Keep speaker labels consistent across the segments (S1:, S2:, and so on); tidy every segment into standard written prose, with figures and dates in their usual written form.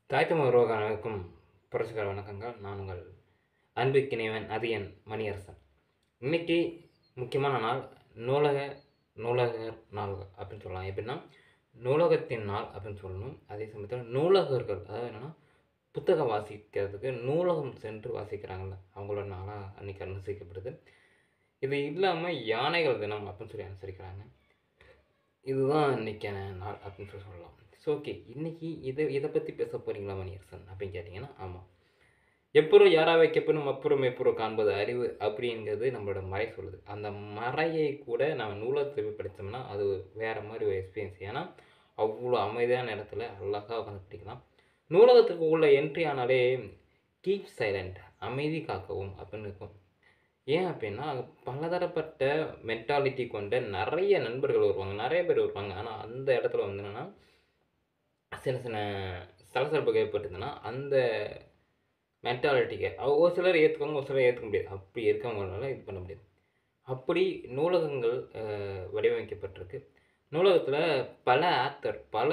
S1: தாய் தமிழ் உறவுகள் அனைவருக்கும் புரட்சிகர வணக்கங்கள். நான் உங்கள் அன்பிற்கினியவன் அதியன் மணியரசன். இன்னைக்கு முக்கியமான நாள் நூலகர் நாள் அப்படின்னு சொல்லலாம். எப்படின்னா நூலகத்தின் நாள் அப்படின்னு சொல்லணும். அதே சமயத்தில் நூலகர்கள், அதாவது என்னென்னா புத்தகம் வாசிக்கிறதுக்கு நூலகம் சென்று வாசிக்கிறாங்கள்ல, அவங்களோட நாளாக அன்றைக்கி அனுசரிக்கப்படுது. இது இல்லாமல் யானைகள் தினம் அப்படின்னு சொல்லி அனுசரிக்கிறாங்க. இதுதான் இன்றைக்கான நாள் அப்படின்னு சொல்லலாம். ஸோ ஓகே, இன்றைக்கி இதை பற்றி பேச போகிறீங்களா மணியரசன் அப்படின்னு கேட்டிங்கன்னா, ஆமாம். எப்பொருள் யாரா வைக்கப்படும் அப்புறம் எப்பொருள் காண்பது அறிவு அப்படிங்கிறது நம்மளோட மறை சொல்லுது. அந்த மறையை கூட நம்ம நூலகத்தில் போய் படித்தோம்னா அது வேறு மாதிரி ஒரு எக்ஸ்பீரியன்ஸ். ஏன்னா அவ்வளோ அமைதியான இடத்துல அழகாக உட்காந்து படிக்கலாம். நூலகத்துக்கு உள்ள என்ட்ரி ஆனாலே கீப் சைலண்ட், அமைதி காக்கவும் அப்படின்னு இருக்கும். ஏன் அப்படின்னா பலதரப்பட்ட மென்டாலிட்டி கொண்ட நிறைய நண்பர்கள் வருவாங்க, நிறைய பேர் வருவாங்க. ஆனால் அந்த இடத்துல வந்து என்னென்னா சில சில சலசலப்புகள் ஏற்பட்டுதுன்னா அந்த மென்டாலிட்டிக்கு ஒரு சிலர் ஏற்றுக்கோங்க, ஒரு சிலர் ஏற்றுக்க முடியாது. அப்படி இருக்கவங்களால இது பண்ண முடியாது. அப்படி நூலகங்கள் வடிவமைக்கப்பட்டிருக்கு. நூலகத்தில் பல ஆத்தர், பல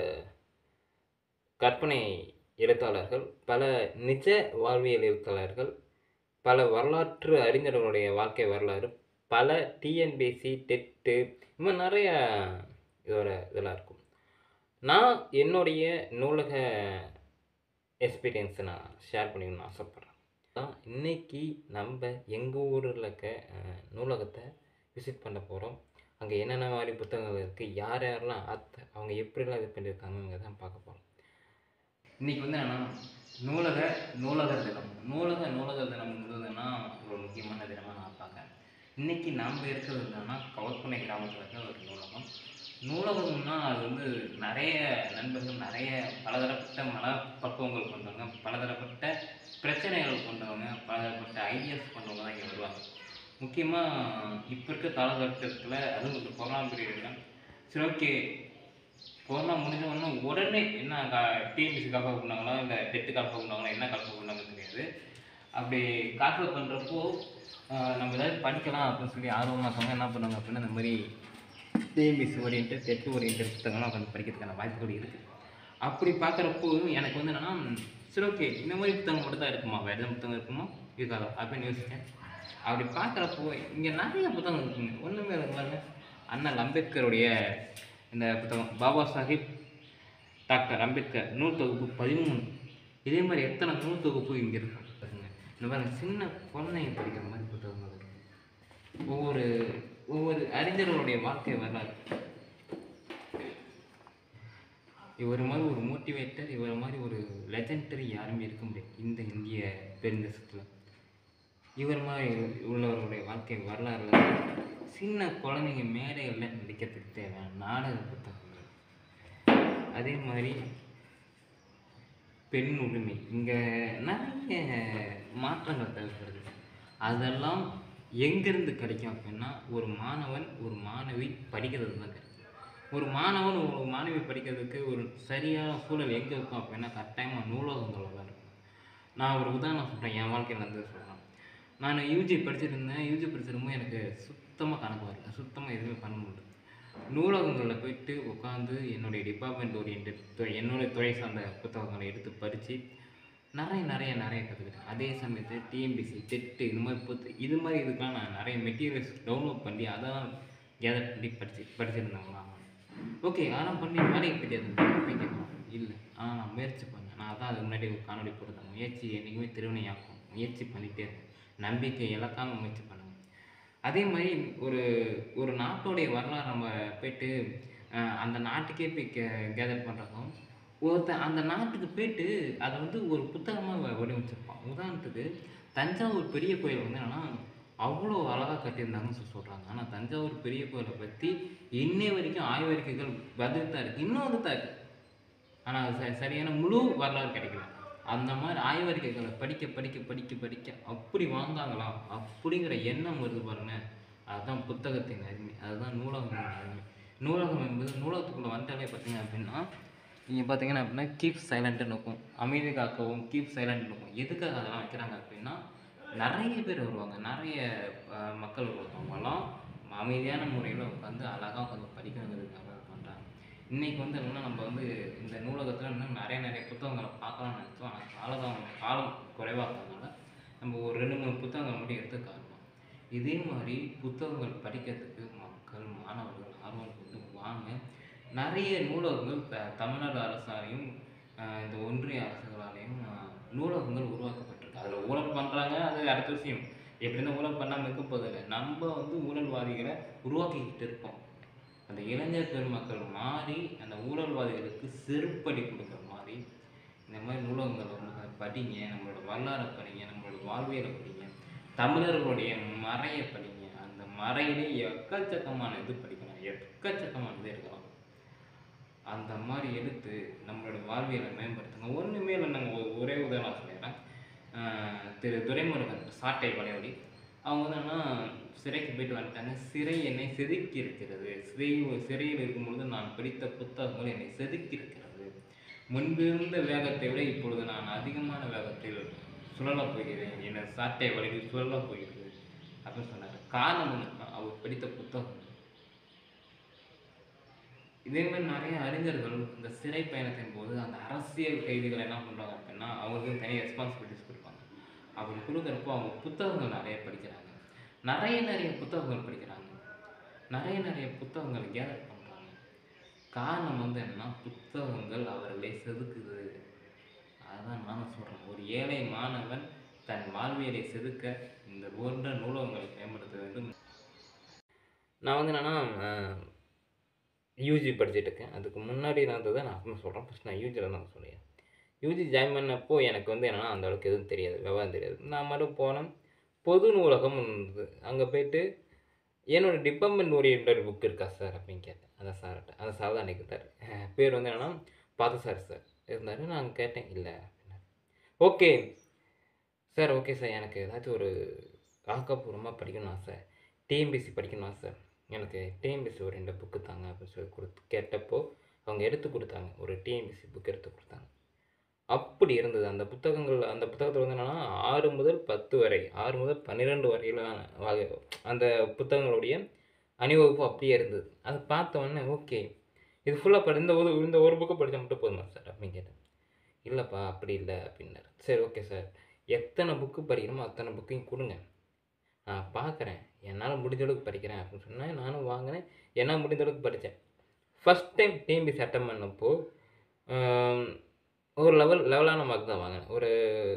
S1: கற்பனை எழுத்தாளர்கள், பல நிஜ வாழ்வியல் எழுத்தாளர்கள், பல வரலாற்று அறிஞர்களுடைய வாழ்க்கை வரலாறு, பல டிஎன்பிஎஸ்சி, டெட்டு, இந்த மாதிரி நிறைய இதெல்லாம் இருக்கும். நான் என்னுடைய நூலக எக்ஸ்பீரியன்ஸை நான் ஷேர் பண்ணிக்கணும்னு ஆசைப்பட்றேன். இன்றைக்கி நம்ம எங்கள் ஊரில் இருக்க நூலகத்தை விசிட் பண்ண போகிறோம். அங்கே என்னென்ன மாதிரி புத்தகங்கள் இருக்குது, யார் யாரெல்லாம் அவங்க எப்படிலாம் இது பண்ணியிருக்காங்கிறத பார்க்க போகிறோம். இன்றைக்கி வந்து என்னென்னா நூலகர் தினம். நூலகர் தினம் இருந்ததுன்னா ஒரு முக்கியமான தினமாக நான் பார்க்குறேன். இன்றைக்கி நாம் இருக்கிறது என்னன்னா கவர்பனை கிராமத்தில் இருக்க ஒரு நூலகம். நூலகம்னா அது வந்து நிறைய நண்பர்கள், நிறைய பலதரப்பட்ட மனப்பக்குவங்கள் கொண்டவங்க, பலதரப்பட்ட பிரச்சனைகள் கொண்டவங்க, பலதரப்பட்ட ஐடியாஸ் கொண்டவங்க தான் இங்கே வருவாங்க. முக்கியமாக இப்போ இருக்க காலகட்டத்தில், அதுவும் இந்த கொரோனா பீரியடில், சரி ஓகே கொரோனா முடிஞ்சவொன்னே உடனே என்ன டிஎன்பிஎஸ்சி கால்ஃபர் பண்ணாங்களா, இல்லை டெட்டு கால்ஃபர் பண்ணாங்களா, என்ன கால்ஃபர் பண்ணாங்கன்னு தெரியாது. அப்படி கால்ஃபர் பண்ணுறப்போ நம்ம ஏதாவது படிக்கலாம் அப்படின்னு சொல்லி ஆர்வமாக இருக்கவங்க என்ன பண்ணுவாங்க அப்படின்னா, இந்த மாதிரி டிஎன்பிஎஸ்சி ஓரியன்ட், டெட்டு ஓரியன்ட் புத்தகம்லாம் உட்காந்து படிக்கிறதுக்கான வாய்ப்புகள் இருக்குது. அப்படி பார்க்குறப்போ எனக்கு வந்து என்னென்னா, சரி ஓகே இந்த மாதிரி புத்தகம் மட்டும் தான் இருக்குமா, வேறு எதுவும் புத்தகம் இருக்குமா, இருக்காதா அப்படின்னு யோசித்தேன். அப்படி பார்க்குறப்போ இங்கே நிறைய புத்தகம் இருக்குங்க. ஒன்றுமே இல்லைங்க, அண்ணல் அம்பேத்கருடைய இந்த புத்தகம் பாபா சாஹிப் டாக்டர் அம்பேத்கர் நூல் தொகுப்பு 13. இதே மாதிரி எத்தனை நூல் தொகுப்பு இங்கே இருக்கும் பாருங்க. இந்த மாதிரி சின்ன குழந்தைங்க படிக்கிற மாதிரி புத்தகங்கள் இருக்கும். ஒவ்வொரு அறிஞர்களுடைய வாழ்க்கை வரலாறு. இவர் மாதிரி ஒரு மோட்டிவேட்டர், இவர் மாதிரி ஒரு லெஜெண்டரி யாருமே இருக்க முடியாது இந்த இந்திய பெருந்தேசத்தில். இவர் மாதிரி உள்ளவர்களுடைய வாழ்க்கை வரலாறுல சின்ன குழந்தைங்க மேடைகளில் நடிக்கிறதுக்கு தேவையான நாடக புத்தகங்கள். அதே மாதிரி பெண் உரிமை, இங்கே நிறைய மாற்றங்கள் தேவைப்படுது. அதெல்லாம் எங்கேருந்து கிடைக்கும் அப்படின்னா, ஒரு மாணவன் ஒரு மாணவி படிக்கிறது தான் கிடைக்கும். ஒரு மாணவன் ஒரு மாணவி படிக்கிறதுக்கு ஒரு சரியான சூழல் எங்கே இருக்கும் அப்படின்னா, கட்டாயமாக நூலகங்கள் தான் இருக்கும். நான் ஒரு உதாரணம் சொல்கிறேன், என் வாழ்க்கையில் வந்து சொல்கிறேன். நான் யூஜி படிச்சிருந்தேன். யூஜி படிச்சிருக்கும்போது எனக்கு சுத்தமாக கணக்கு வரல, சுத்தமாக எதுவுமே பண்ண முடியல. நூலகங்களில் போய்ட்டு உட்காந்து என்னுடைய டிபார்ட்மெண்ட் ஓரியன்ட், என்னுடைய துறை சார்ந்த புத்தகங்களை எடுத்து படித்து நிறைய கற்றுக்கிட்டேன். அதே சமயத்தில் டிஎன்பிஎஸ்சி, டெட்டு, இது மாதிரி இதுக்கெலாம் நான் நிறைய மெட்டீரியல்ஸ் டவுன்லோட் பண்ணி அதெல்லாம் கேதர் பண்ணி படிச்சிருந்தேங்களா. ஓகே, அதெல்லாம் பண்ணி வேலைக்கு போயிட்டு இல்லை, ஆனால் நான் முயற்சி பண்ணேன். நான் அதான் அதுக்கு முன்னாடி ஒரு காணொலி போடுறேன். முயற்சி என்றைக்குமே திருவினையாக்கும். முயற்சி பண்ணிகிட்டே இருக்கேன், நம்பிக்கை இழக்காமல் முயற்சி பண்ணுங்க. அதே மாதிரி ஒரு நாட்டோடைய வரலாறு நம்ம போய்ட்டு அந்த நாட்டுக்கே போய் கேதர் பண்ணுறதும், ஒருத்தன் அந்த நாட்டுக்கு போய்ட்டு அதை வந்து ஒரு புத்தகமாக வடிவமைச்சிருப்பான். உதாரணத்துக்கு தஞ்சாவூர் பெரிய கோயில் வந்து என்னென்னா அவ்வளோ அழகாக கட்டியிருந்தாங்கன்னு சொல்கிறாங்க. ஆனால் தஞ்சாவூர் பெரிய கோயிலை பற்றி இன்னை வரைக்கும் ஆய்வறிக்கைகள் வந்துட்டு தான் இருக்குது, இன்னும் வந்து தான் இருக்குது. ஆனால் அது சரியான முழு வரலாறு கிடைக்கல. அந்த மாதிரி ஆய்வறிக்கைகளை படிக்க அப்படி வாழ்ந்தாங்களா அப்படிங்கிற எண்ணம் வருது பாருங்க. அதுதான் புத்தகத்தின் அருமை, அதுதான் நூலகத்தின் அருமை. நூலகம் என்பது நூலகத்துக்குள்ளே வந்துட்டாலே பார்த்தீங்க அப்படின்னா, நீங்கள் பார்த்தீங்கன்னா அப்படின்னா கீப் சைலண்ட்டுன்னு இருக்கும், அமைதி காக்கவும் கீப் சைலண்ட்னு இருக்கும். எதுக்காக அதெல்லாம் வைக்கிறாங்க அப்படின்னா, நிறைய பேர் வருவாங்க, நிறைய மக்கள் வருவாங்கலாம் அமைதியான முறையில் உட்காந்து அழகாக உட்காந்து படிக்கணுங்கிறதுக்காக பண்ணுறாங்க. இன்றைக்கி வந்து என்னென்னா, நம்ம வந்து இந்த நூலகத்தில் இன்னும் நிறைய புத்தகங்களை பார்க்கலாம்னு நினச்சோம். ஆனால் காலம் குறைவாக இருக்கிறதுனால நம்ம ஒரு 2, 3 புத்தகங்கள் மட்டும் எடுத்து காட்டுவோம். இதே மாதிரி புத்தகங்கள் படிக்கிறதுக்கு மக்கள், மாணவர்கள் ஆர்வம் கொண்டு வாங்க. நிறைய நூலகங்கள் தமிழ்நாடு அரசாலையும் இந்த ஒன்றிய அரசுகளாலையும் நூலகங்கள் உருவாக்கப்பட்டிருக்கு. அதில் ஊழல் பண்ணுறாங்க, அது அடுத்த விஷயம். எப்படி இருந்தால் ஊழல் பண்ணாமல் இருக்க போதில்லை. நம்ம வந்து ஊழல்வாதிகளை உருவாக்கிக்கிட்டு இருக்கோம். அந்த இளைஞர் பெருமக்கள் மாறி அந்த ஊழல்வாதிகளுக்கு செருப்படி கொடுக்குற மாதிரி இந்த மாதிரி நூலகங்களை வந்து படிங்க. நம்மளோட வரலாறை படிங்க, நம்மளோட வாழ்வியலை படிங்க, தமிழர்களுடைய மறையை படிங்க. அந்த மறையிலே எக்கச்சக்கமான இது படிக்கலாம், எக்கச்சக்கமான இது இருக்கலாம். அந்த மாதிரி எடுத்து நம்மளோட வாழ்வியலை மேம்படுத்துங்க. ஒன்றுமே இல்லை, நாங்கள் ஒரே உதாரணம் சொல்லிடுறேன். திரு துரைமுருகன் சாட்டை வளைவடி அவங்க வந்து என்னன்னா சிறைக்கு போயிட்டு வந்துட்டாங்க. சிறை என்னை செதுக்கி இருக்கிறது. சிறையில் இருக்கும்பொழுது நான் படித்த புத்தகங்கள் என்னை செதுக்கி இருக்கிறது. முன்பிருந்த வேகத்தை விட இப்பொழுது நான் அதிகமான வேகத்தில் சுழலப் போகிறேன். என்னை சாட்டை வளைவி சுழலப் போகிறது அப்படின்னு சொன்னார். காரணம் என்னன்னா அவர் படித்த புத்தகம். இதே மாதிரி நிறைய அறிஞர்கள் இந்த சிறை பயணத்தின் போது அந்த அரசியல் கைதிகள் என்ன பண்ணுறாங்க அப்படின்னா அவங்களுக்கு தனி ரெஸ்பான்சிபிலிட்டிஸ் கொடுப்பாங்க. அப்படி கொடுக்குறப்போ அவங்க புத்தகங்கள் நிறைய படிக்கிறாங்க, நிறைய புத்தகங்கள் படிக்கிறாங்க, நிறைய புத்தகங்கள் கேதர் பண்ணுறாங்க. காரணம் வந்து என்னன்னா புத்தகங்கள் அவர்களை செதுக்குது. அதுதான் நானும் சொல்கிறேன். ஒரு ஏழை மாணவன் தன் வாழ்வியலை செதுக்க இந்த போன்ற நூலகங்களை மேம்படுத்த வேண்டும். நான் வந்து என்னன்னா யூஜி படிச்சுட்டு இருக்கேன். அதுக்கு முன்னாடி இருந்ததை நான் அப்புறம் சொல்கிறேன். ஃபஸ்ட் நான் யூஜியில் தான் சொல்லுவேன். யூஜி ஜாயின் பண்ணப்போ எனக்கு வந்து என்னென்னா அந்த அளவுக்கு எதுவும் தெரியாது, விவரம் தெரியாது. நான் மட்டும் போனேன். பொது நூலகம் இருந்தது. அங்கே போய்ட்டு என்னோடய டிபார்ட்மெண்ட் ஓரியன்ட் புக் இருக்கா சார் அப்படின்னு கேட்டேன் அந்த சார்கிட்ட. அந்த சார் தான் அன்றைக்கி இருந்தார். பேர் வந்து என்னென்னா பார்த்தசாரி சார் இருந்தார். நான் கேட்டேன், இல்லை அப்படின்னா. ஓகே சார், ஓகே சார், எனக்கு ஏதாச்சும் ஒரு ஆக்கப்பூர்வமாக படிக்கணும் ஆசை, டிஎம்பிசி படிக்கணும் ஆசை, எனக்கு டிஎம்பிசி ஒரு 2 புக்கு தாங்க அப்படின்னு சொல்லி கேட்டப்போ அவங்க எடுத்து கொடுத்தாங்க. ஒரு டிஎம்பிசி புக் எடுத்து கொடுத்தாங்க. அப்படி இருந்தது அந்த புத்தகங்கள். அந்த புத்தகத்தில் வந்து என்னென்னா 6 முதல் 10 வரை, 6 முதல் 12 வரையிலான அந்த புத்தகங்களுடைய அணிவகுப்பு அப்படியே இருந்தது. அதை பார்த்த உடனே ஓகே, இது ஃபுல்லாக இந்த ஒரு புக்கை படித்தா மட்டும் போதுமா சார் அப்படின்னு கேட்டேன். இல்லைப்பா அப்படி இல்லை அப்படின்னாரு. சரி ஓகே சார், எத்தனை புக்கு படிக்கணுமோ அத்தனை புக்கையும் கொடுங்க, நான் பார்க்குறேன், என்னால் முடிஞ்ச அளவுக்கு படிக்கிறேன் அப்படின்னு சொன்னேன். நானும் வாங்கினேன், என்னால் முடிஞ்ச அளவுக்கு படித்தேன். ஃபஸ்ட் டைம் டிஎம்பிசி அட்டன் பண்ணப்போ ஒரு லெவலான மார்க் தான் வாங்கினேன். ஒரு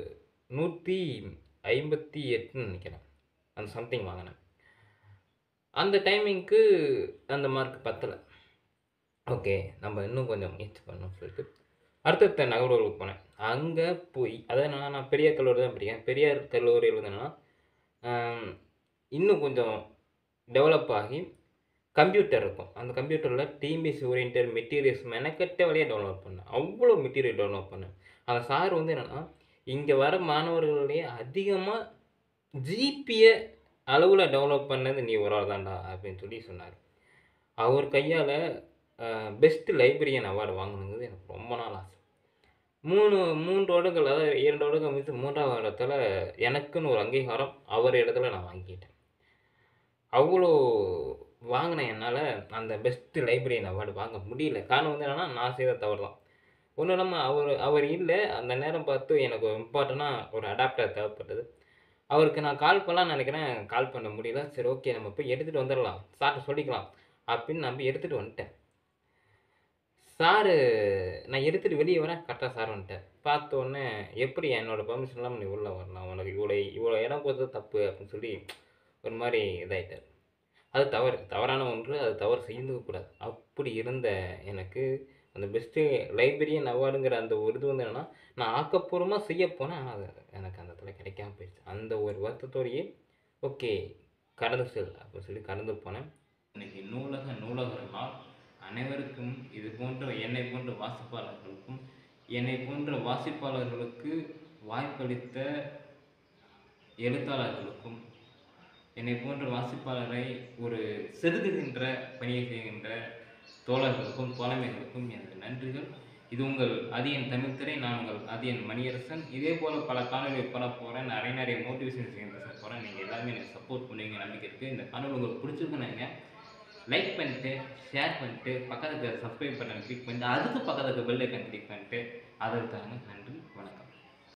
S1: 158ன்னு நினைக்கிறேன், அந்த சம்திங் வாங்கினேன். அந்த டைமிங்க்கு அந்த மார்க் பத்தலை. ஓகே, நம்ம இன்னும் கொஞ்சம் முயற்சி பண்ணணும்னு சொல்லிட்டு அடுத்த நகர்வுகளுக்கு போனேன். அங்கே போய் அதாவது நான் பெரியார் கல்லூரி தான் படிக்கிறேன். பெரியார் கல்லூரியில் வந்து என்னென்னா இன்னும் கொஞ்சம் டெவலப் ஆகி கம்ப்யூட்டர் இருக்கும். அந்த கம்ப்யூட்டரில் டிஎம்பிசி ஓரியன்ட் மெட்டீரியல்ஸ் மெனக்கெட்ட வழியாக டவுன்லோட் பண்ணேன். அவ்வளோ மெட்டீரியல் டவுன்லோட் பண்ணேன். அந்த சார் வந்து என்னென்னா இங்கே வர மாணவர்களே அதிகமாக ஜிபிஏ அளவில் டவுன்லோட் பண்ணது நீ ஒரு ஆள் தான்டா அப்படின்னு சொல்லி சொன்னார். அவர் கையால் பெஸ்ட் லைப்ரரியன் அவார்டு வாங்கணுங்கிறது எனக்கு ரொம்ப நாள் ஆசை. 3 வருடங்கள், அதாவது 2 வருடங்கள் முடித்து 3ஆவது வருடத்தில் எனக்குன்னு ஒரு அங்கீகாரம் அவர் இடத்துல நான் வாங்கிக்கிட்டேன். அவ்வளோ வாங்கினேன். என்னால் அந்த பெஸ்ட்டு லைப்ரரியன் அவார்டு வாங்க முடியல. காரணம் வந்து என்னென்னா நான் செய்த தவறு தான். ஒன்றும் இல்லாமல் அவர் இல்லை. அந்த நேரம் பார்த்து எனக்கு ஒரு இம்பார்ட்டண்ட்டாக ஒரு அடாப்டர் தேவைப்பட்டது. அவருக்கு நான் கால் பண்ணலான்னு நினைக்கிறேன், கால் பண்ண முடியல. சரி ஓகே, நம்ம போய் எடுத்துகிட்டு வந்துடலாம், சார்ட்ட சொல்லிக்கலாம் அப்படின்னு நான் போய் எடுத்துகிட்டு வந்துட்டேன். சாரு நான் எடுத்துகிட்டு வெளியே வரேன், கரெக்டாக சார் வந்துட்டேன். பார்த்த உடனே எப்படி என்னோடய பெர்மிஷன் இல்லாமல் நீ உள்ளே வரலாம், உனக்கு இவ்வளோ இடம் கொடுத்தது தப்பு அப்படின்னு சொல்லி ஒரு மாதிரி இதாகிட்டார். அது தவறான ஒன்று, அது தவறு செய்யக்கூடாது. அப்படி இருந்த எனக்கு அந்த பெஸ்ட்டு லைப்ரரியன் அவார்டுங்கிற அந்த ஒரு இது வந்து என்னென்னா நான் ஆக்கப்பூர்வமாக செய்ய போனேன். ஆனால் அது எனக்கு அந்த இடத்துல கிடைக்காம போயிடுச்சு. அந்த ஒரு வருத்தத்தோடையே ஓகே கடந்து செல் அப்படின்னு சொல்லி கடந்து போனேன். இன்றைக்கி நூலகர் நாள். அனைவருக்கும் இது போன்ற என்னை போன்ற வாசிப்பாளர்களுக்கு வாய்ப்பளித்த எழுத்தாளர்களுக்கும் என்னை போன்ற வாசிப்பாளரை ஒரு செதுக்குகின்ற பணியை செய்கின்ற தோழர்களுக்கும் தோழமைகளுக்கும் எனது நன்றிகள். இது உங்கள் அதியன் தமிழ்த்திரை. நான் உங்கள் அதியன் மணியரசன். இதே போல் பல காணொலியை பண்ண போகிறேன். நிறைய மோட்டிவேஷன் பேச போகிறேன். நீங்கள் எல்லாமே எனக்கு சப்போர்ட் பண்ணுவீங்க நம்பிக்கை இருக்குது. இந்த காணொலி உங்களுக்கு பிடிச்சிருக்குன்னு லைக் பண்ணிட்டு ஷேர் பண்ணிட்டு பக்கத்துக்கு சப்ஸ்கிரைப் பட்டன் கிளிக் பண்ணிட்டு அதுக்கு பக்கத்துக்கு பெல் ஐக்கன் கிளிக் பண்ணிட்டு அதற்கு தகுந்த